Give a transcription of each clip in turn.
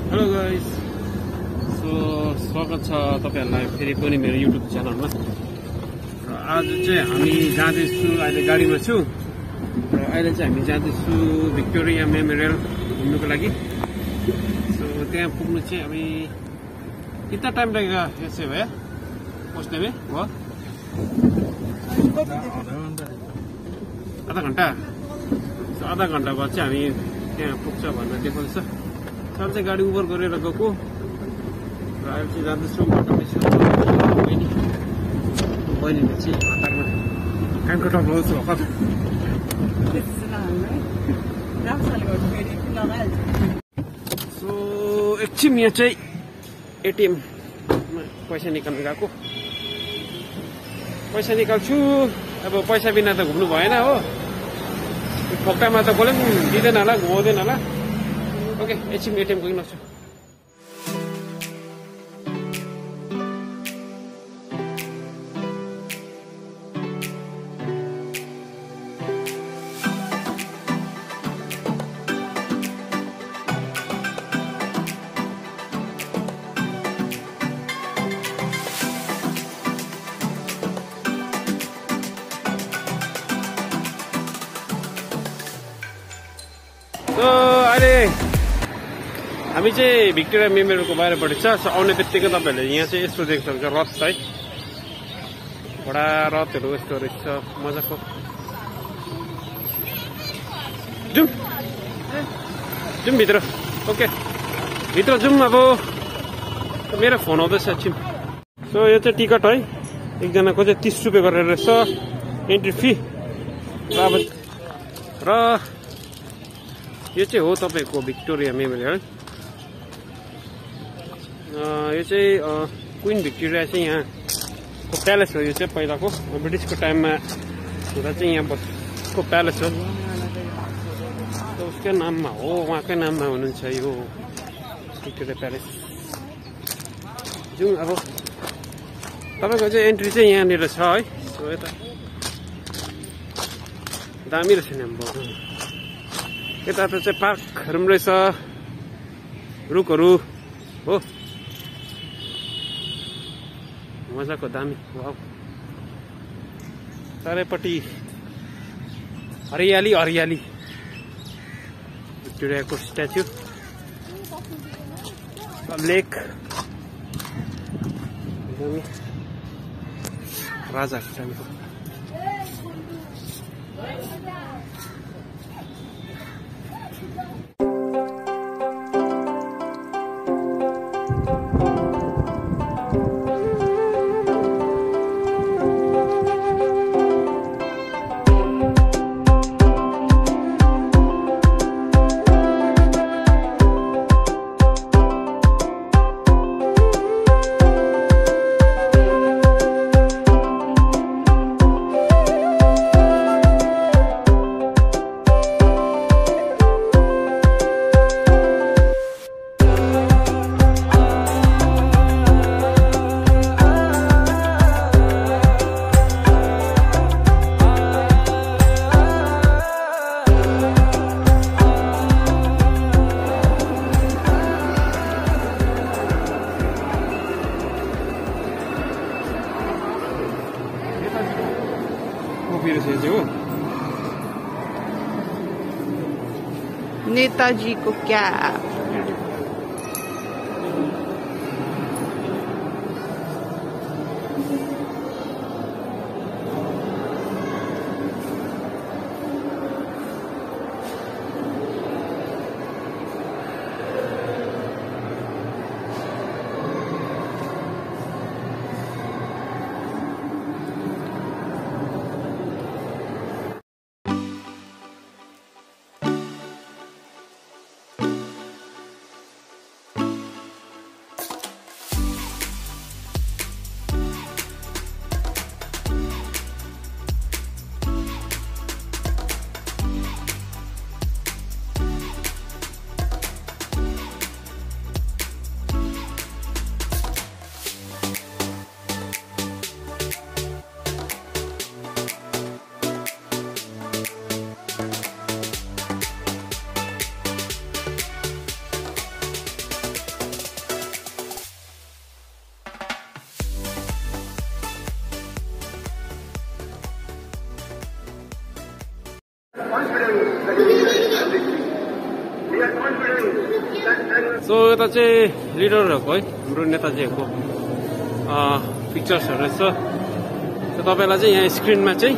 Hello guys, स्वागत छ तपाईहरुलाई फेरि पनि मेरो युट्युब च्यानलमा। र आज चाहिँ हामी जाँदैछु, अहिले गाडीमा छु र अहिले चाहिँ हामी जाँदैछु भिक्टोरिया मेमोरियल घुम्नुको लागि। त्यहाँ पुग्नु चाहिँ हामी कितना टाइम लगेगा ऐसे भैया पहुंचने में? वो आधा घन्टा। आधा घन्टा बाद चाहिँ हामी त्यहाँ पुग्छ भनेर देखाउँछ। साल चाहिँ गाडी उबर गरेर गएको र अहिले चाहिँ जाँदैछु बाटोमै छु। बहिनीले चाहिँ हतारमा कानको टप लगाउँछु हतार। एकछिन यहाँ चाहिँ एटिएममा पैसा निकाल्नु गएको। पैसा निकाल्छु। अब पैसा बिना त घुम्नु भएन हो। पक्कामा त कसले पनि दिँदैन होला, घुमाउँदैन होला। ओके, एकछिन एटिएम गइनछु। अहिले हामी चाहिँ भिक्टोरिया मेमोरियलको बाहिरपट्टि छ। आउने बित्तिकै तपाईँहरूले यहाँ चाहिँ यस्तो देख्नुहुन्छ रथ है, बडा रथहरू यस्तो रहेछ मजाको। जाउँ जाउँ भित्र। ओके, भित्र जाउँ। अब मेरो फोन आउँदैछ एकछिन। यो चाहिँ टिकट है, एकजनाको चाहिँ 30 रुपियाँ गरेर रहेछ एन्ट्री फी। र यो चाहिँ हो तपाईँको भिक्टोरिया मेमोरियल। यो चाहिँ क्वीन भिक्टोरिया चाहिँ यहाँको प्यालेस हो। यो चाहिँ पहिलाको ब्रिटिसको टाइममा हुँदा चाहिँ यहाँ बसेको प्यालेस हो। उसकै नाममा हो, उहाँकै नाममा हुनुहुन्छ यो भिक्टोरिया प्यालेस। जाउँ अब। तपाईँको चाहिँ एन्ट्री चाहिँ यहाँनिर छ है। यता दामी रहेछ नि। यता चाहिँ पार्कहरू पनि रहेछ, रुखहरू हो, मजाको दामी। वाउ, चारैपट्टि हरियाली हरियाली। भिक्टोरियाको स्ट्याच्यु, लेक, राजाको टाइमको। नेताजी को क्या सो यता चाहिँ लिडरहरूको है हाम्रो नेताजीहरूको पिक्चर्सहरू छ। तपाईँलाई चाहिँ यहाँ स्क्रिनमा चाहिँ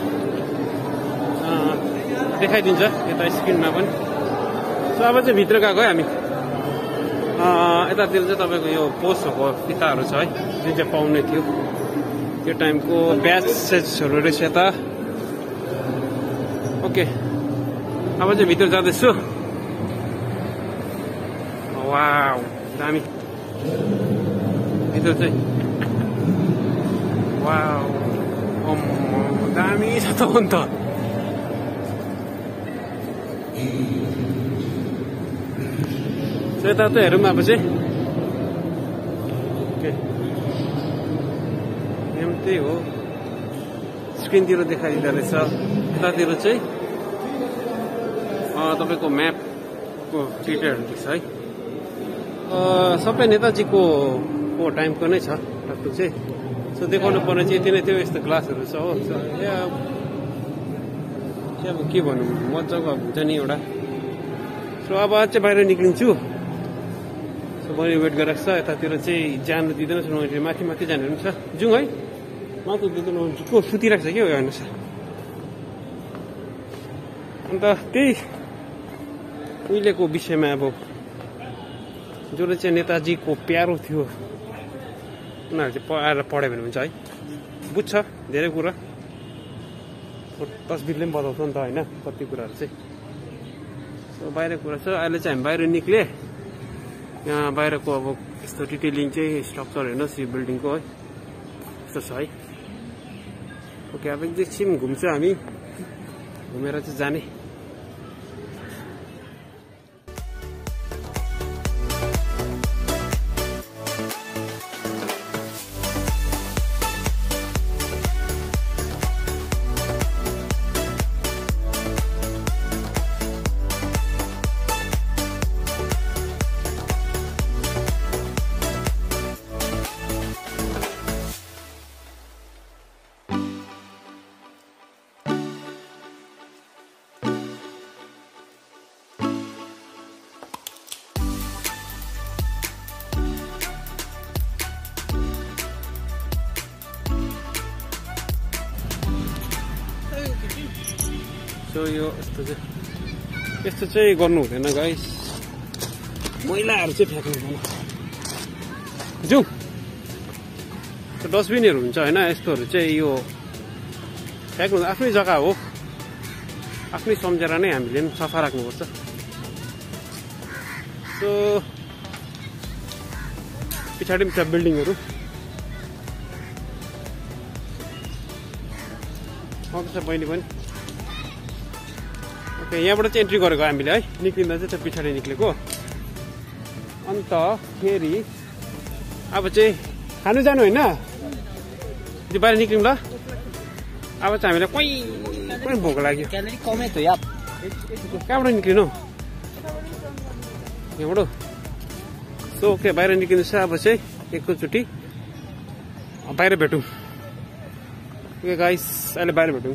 देखाइदिन्छ यता स्क्रिनमा पनि। सो अब चाहिँ भित्र गएको है हामी। यतातिर चाहिँ तपाईँको यो पोस्टहरूको फिताहरू छ है जुन चाहिँ पाउने थियो त्यो टाइमको ब्याचेसहरू रहेछ यता। ओके अब चाहिँ भित्र जाँदैछु। वाउ दामी भित्र चाहिँ वाउ दामी छ त अन्त। यता त हेरौँ अब चाहिँ। ओके यहाँ त्यही हो स्क्रिनतिर देखाइदिँदो रहेछ। यतातिर चाहिँ तपाईँको म्यापको डिटेलहरू देख्छ है। सबै नेताजीको टाइमको नै छ टक्क चाहिँ। सो देखाउनु पर्ने चाहिँ यति नै थियो। यस्तो ग्लासहरू छ हो। अब के भनौँ मजाको हुन्छ नि एउटा। सो अब चाहिँ बाहिर निक्लिन्छु। सो बहिनी वेट गरेको छ। यतातिर चाहिँ जानु दिँदैन छ माथि माथि जानेहरू पनि छ। जाउँ है माथि दिँदैन को सुतिरहेको छ क्या हेर्नुहोस्। अन्त त्यही उहिलेको विषयमा अब जसले चाहिँ नेताजीको प्यारो थियो उनीहरू चाहिँ आएर पढ्यो भने हुन्छ है। बुझ्छ धेरै कुरा। तस्बिरले पनि बताउँछ नि त होइन कति कुराहरू चाहिँ। सो बाहिर कुरा छ। अहिले चाहिँ हामी बाहिर निक्ले। यहाँ बाहिरको अब यस्तो डिटेलिङ चाहिँ स्ट्रक्चर हेर्नुहोस् यो बिल्डिङको है यस्तो छ है। ओके अब एकछिन घुम्छ हामी। घुमेर चाहिँ जाने। सो यो यस्तो चाहिँ गर्नु हुँदैन गाइस। मैलाहरू चाहिँ फ्याँक्नु हुँदैन। जाउँ डस्टबिनहरू हुन्छ होइन यस्तोहरू चाहिँ यो फ्याँक्नु आफ्नै जग्गा हो। आफ्नै सम्झेर नै हामीले पनि सफा राख्नुपर्छ। सो पछाडि पनि छ बिल्डिङहरू। आउँदैछ बहिनी पनि। ओके यहाँबाट चाहिँ एन्ट्री गरेको हामीले है। निक्लिँदा चाहिँ त्यो पछाडि निक्लेको। अन्त फेरि अब चाहिँ खानु जानु होइन त्यो बाहिर निक्ल्यौँ ल। अब चाहिँ हामीलाई कोही भोक लाग्यो। कहाँबाट निक्लिनु यहाँबाट। सो ओके बाहिर निक्लिनु छ। अब चाहिँ एकैचोटि बाहिर भेटौँ। ओके गाइस अहिले बाहिर भेटौँ।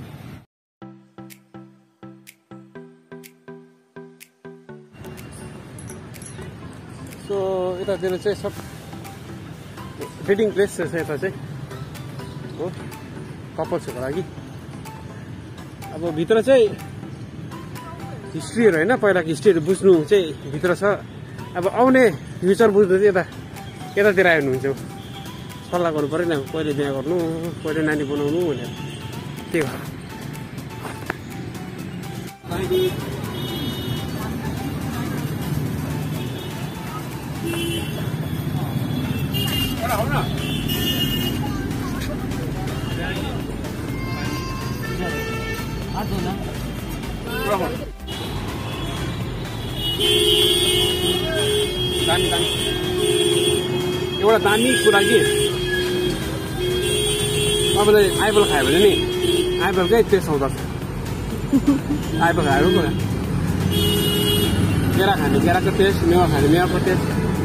सो यतातिर चाहिँ सब रिडिङ प्लेस छ यता चाहिँ हो कपल्सहरूको लागि। अब भित्र चाहिँ हिस्ट्रीहरू होइन पहिलाको हिस्ट्रीहरू बुझ्नु चाहिँ भित्र छ। अब आउने फ्युचर बुझ्नु चाहिँ यतातिर आयो हुनुहुन्छ। सल्लाह गर्नु पऱ्यो नि कहिले बिहा गर्नु कहिले नानी बनाउनु भनेर त्यही हो। एउटा दामी कुरा के तपाईँले आइफल खायो भने नि आइफलकै टेस्ट आउँछ। आइफल खायो नि केरा खाने केराको टेस्ट मेवा खाने मेवाको टेस्ट।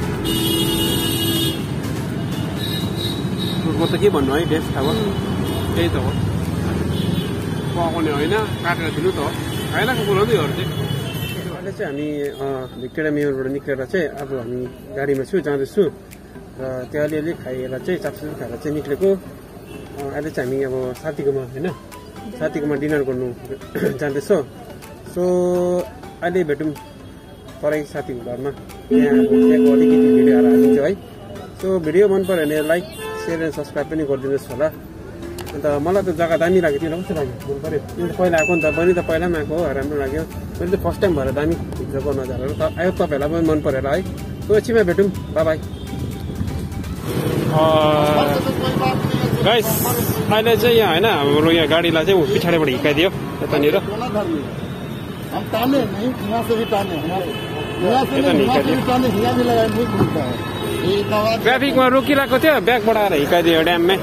म त के भन्नु है टेस्ट अब त्यही त हो। पकाउने होइन काटेर दिनु त हो खाइरहेको कुरो नि अरू चाहिँ। अहिले चाहिँ हामी भिक्टोरिया मेमोरियलबाट निक्लेर चाहिँ अब हामी गाडीमा छु जाँदैछु र त्यो अलिअलि खाएर चाहिँ चाप्सुप खाएर चाहिँ निक्लेको अहिले चाहिँ हामी अब साथीकोमा होइन साथीकोमा डिनर गर्नु जाँदैछौँ सो अहिले भेटौँ परै साथीको घरमा त्यहाँ अब त्यहाँको अलिकति भिडियोहरू हालिदिन्छु है सो भिडियो मन पऱ्यो भने लाइक सेयर एन्ड सब्सक्राइब पनि गरिदिनुहोस् होला अन्त मलाई त जग्गा दामी लाग्यो तिमीलाई कस्तो लाग्यो मन पऱ्यो तिमी त पहिला आएको नि त बहिनी त पहिला पनि आएको हो राम्रो लाग्यो मैले त फर्स्ट टाइम भएर दामी भित्रको नजाराहरू त आयो तपाईँहरूलाई पनि मन परेर है सो एकछिनमा भेटौँ बाई गाइस अहिले चाहिँ यहाँ होइन हाम्रो यहाँ गाडीलाई चाहिँ पछाडिबाट हिर्काइदियो यतानिर ट्राफिकमा रोकिरहेको थियो ब्याग बढाएर हिर्काइदियो ड्याममै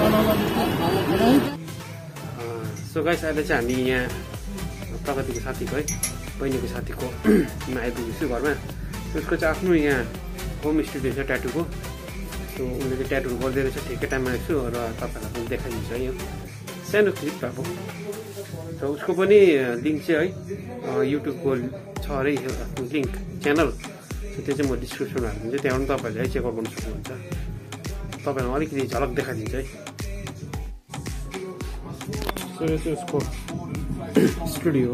सो गाइस अहिले चाहिँ हामी यहाँ प्रगतिको साथीको है बहिनीको साथीको आइपुगेछु घरमा उसको चाहिँ आफ्नो यहाँ होम स्टुडियो छ ट्याटुको सो उसले चाहिँ ट्याटुहरू गर्दै रहेछ ठिकै टाइममा आएछु र तपाईँहरूलाई पनि देखाइदिन्छु है यो सानो क्लिप अब र उसको पनि लिङ्क चाहिँ है युट्युबको छ अरे लिङ्क च्यानल त्यो चाहिँ म डिस्क्रिप्सनमा हालिदिन्छु त्यहाँबाट तपाईँहरूले है चेकआउट गर्नु सक्नुहुन्छ तपाईँहरूलाई अलिकति झलक देखाइदिन्छ है सो यो चाहिँ उसको स्टुडियो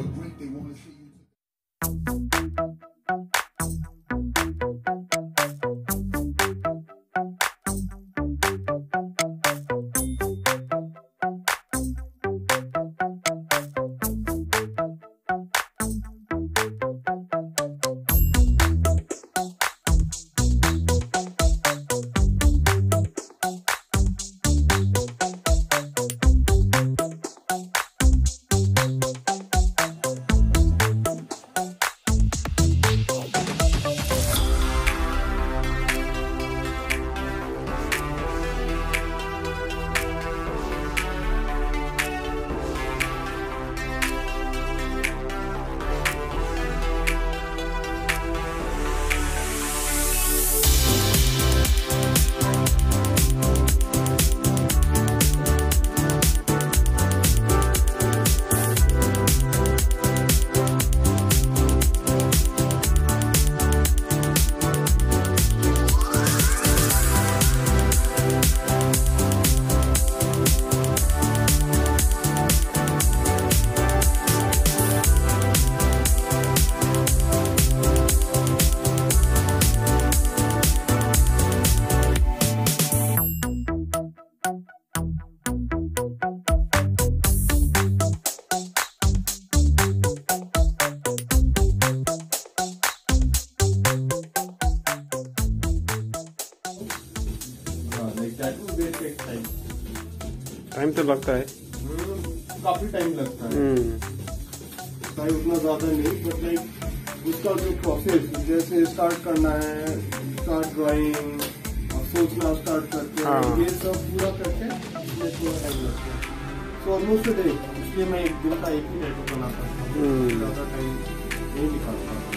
टाइम तो लगता है काफी टाइम लगता है टाइम उतना ज्यादा नहीं बट लाइक उसका जो प्रोसेस जैसे स्टार्ट करना है स्टार्ट ड्राइंग और सोचना स्टार्ट करके ये सब पूरा करके इसमें थोड़ा टाइम लगता है तो ऑलमोस्ट डे इसलिए मैं एक दिन का एक ही टैटू बनाता हूँ ज्यादा टाइम नहीं निकालता हूँ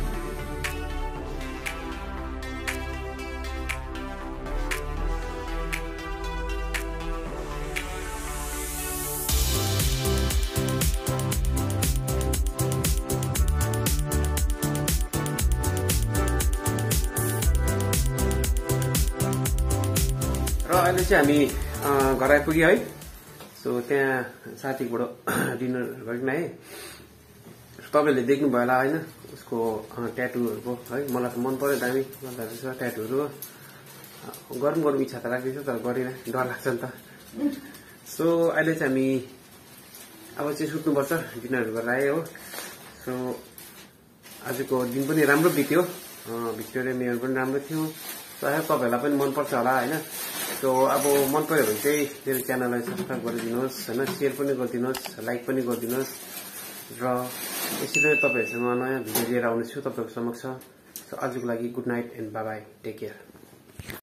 अहिले चाहिँ हामी घर आइपुग्यो है सो त्यहाँ साथीबाट डिनर गरिकन आएँ तपाईँहरूले देख्नुभयो होला होइन उसको ट्याटुहरूको है मलाई त मन पर्यो दामी रहेछ ट्याटुहरू गरौँ इच्छा त लाग्दैछ तर गरेन डर लाग्छ नि त सो अहिले चाहिँ हामी अब चाहिँ सुत्नुपर्छ डिनरहरू गरेर आएँ हो सो आजको दिन पनि राम्रो बित्यो भिक्टोरिया मेमोरियल पनि राम्रो थियो सायद तपाईँहरूलाई पनि मनपर्छ होला होइन सो अब मन पर्यो भने चाहिँ मेरो च्यानललाई सब्सक्राइब गरिदिनुहोस् होइन सेयर पनि गरिदिनुहोस् लाइक पनि गरिदिनुहोस् र यसरी नै तपाईँहरूसँग नयाँ भिडियो लिएर आउनेछु तपाईँहरूको समक्ष सो आजको लागि good night and bye bye take care